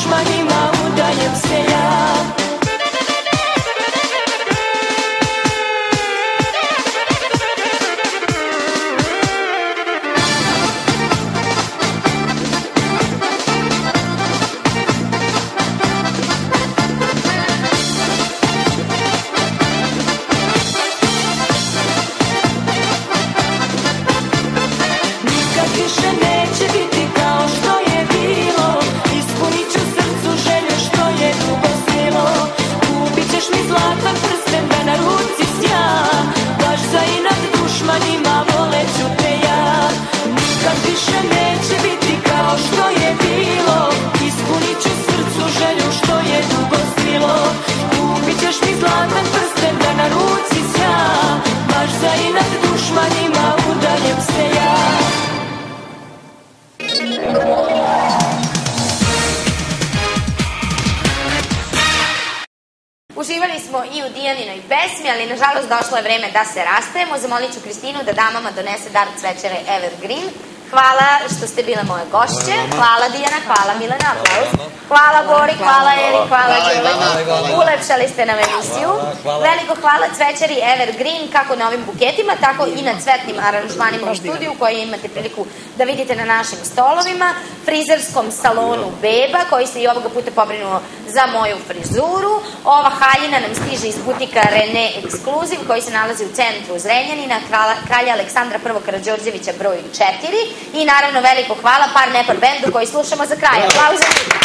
dušmanima udajem se ja. Više neće biti kao što je bilo, ispunit ću srcu želju što je dugo snilo. Kupit ćeš mi zlatan prsten da na ruci sja, baš za inat dušmanima voleću te ja. Nikad više neće biti kao što je bilo, ispunit ću srcu želju što je dugo snilo. Kupit ćeš mi zlatan prsten da na ruci sja, baš za inat dušmanima udajem se ja. Uživali smo i u Dijaninoj pesmi, ali nažalost došlo je vreme da se rastajemo. Zamolit ću Kristinu da damama donese dar cvećare Evergreen. Hvala što ste bile moje gošće. Hvala Dijana, hvala Milena, aplauz. Hvala Bori, hvala Eri, hvala Đeleni. Ulepšali ste nam emisiju. Veliko hvala cvećari Evergreen, kako na ovim buketima, tako i na cvetnim aranžmanima u studiju koje imate priliku da vidite na našim stolovima. Frizerskom salonu Beba, koji se i ovoga puta pobrinuo za moju frizuru. Ova haljina nam stiže iz butika René Exclusive, koji se nalazi u centru Zrenjanina, Kralja Aleksandra I. Karađorđevića broj 4. I naravno veliko hvala Par Nepar bendu koji slušamo za kraj. Aplauz za njih.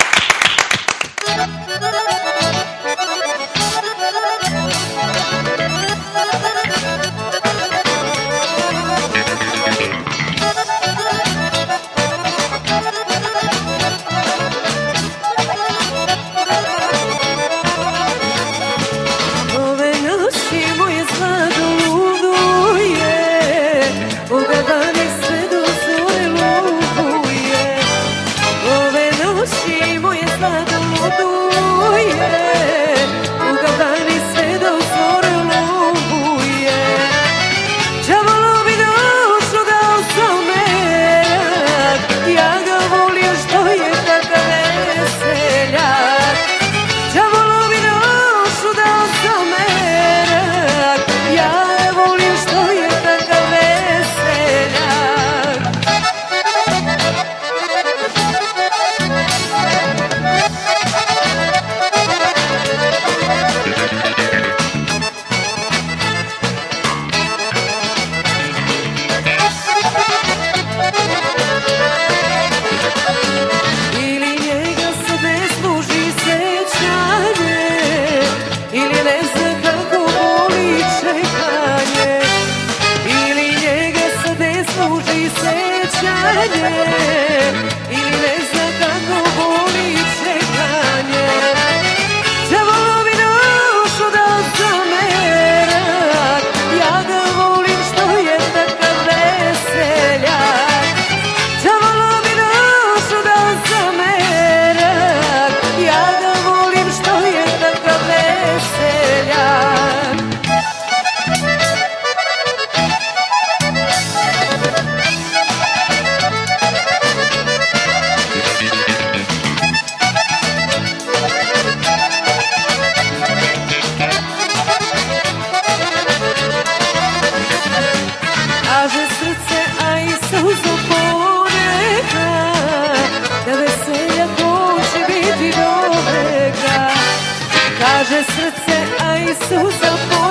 Kaže srce, a i suza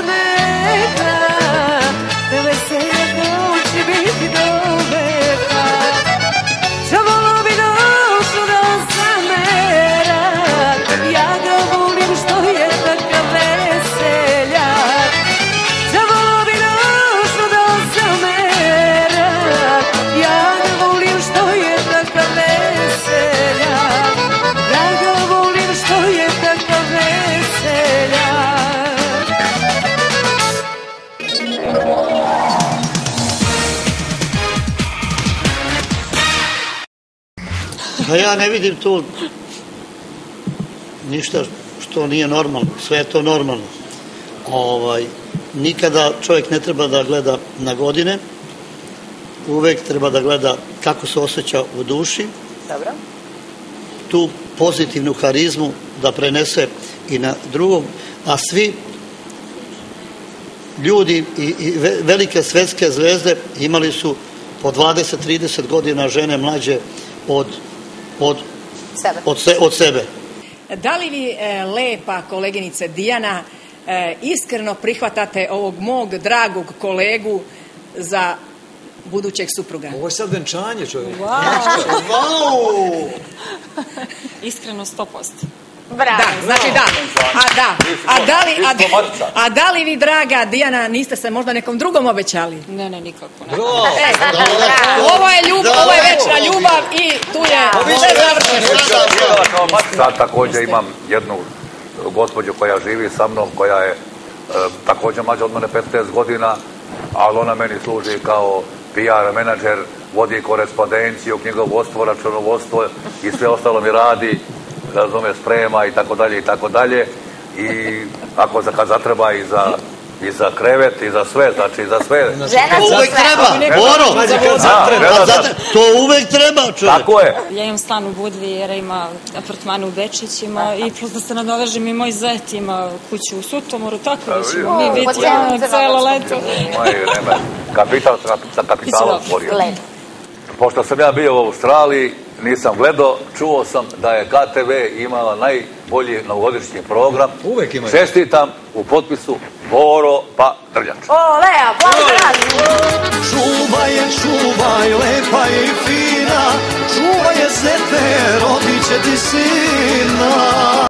poneka, da veselja doći biti do veka. Čavolo bi došlo da zamera, ja ga volim što je takav veseljak. Čavolo bi došlo da zamera, ja ga volim što je takav veseljak. Ja ga volim što je takav veseljak. A ja ne vidim tu ništa što nije normalno, sve je to normalno. Nikada čovjek ne treba da gleda na godine, uvek treba da gleda kako se osjeća u duši. Dobro. Tu pozitivnu harizmu da prenese i na drugog, a svi ljudi i velike svetske zvezde imali su po 20-30 godina žene mlađe od sebe. Da li vi, lepa koleginice Dijana, iskreno prihvatate ovog mog dragog kolegu za budućeg supruga? Ovo je sad venčanje, čovjek. Wow! Iskreno 100%. Bravo. Da, znači da. A da li vi, draga Dijana, niste se možda nekom drugom obećali? Ne, nikako ne. Ovo je ljubav, ovo je večna ljubav i tu je sve završeno. Sad također imam jednu gospođu koja živi sa mnom, koja je također mlađa od mene 15 godina, ali ona meni služi kao PR menadžer, vodi korespondenciju, knjigovodstvo, računovodstvo i sve ostalo mi radi, razume, sprema i tako dalje. I ako kad zatreba i za krevet, i za sve, znači za sve. To uvek treba, Boro! To uvek treba, čovjek. Tako je. Ja imam stan u Budvi jer ima apartmane u Bečićima i plus da se nadovežem i moj zet ima kuću u Sutomoru, tako da ćemo mi biti celo leto. Kapital sa kapitalom stvorio. Pošto sam ja bio u Australiji, nisam gledao, čuo sam da je KTV imala najbolji novogodišnji program. Uvek imaju. Čestitam u potpisu Boro pa Drljač. Ole, aplauz. Čuvaj, lepa i fina, čuvaj je zete, rodit će ti sina.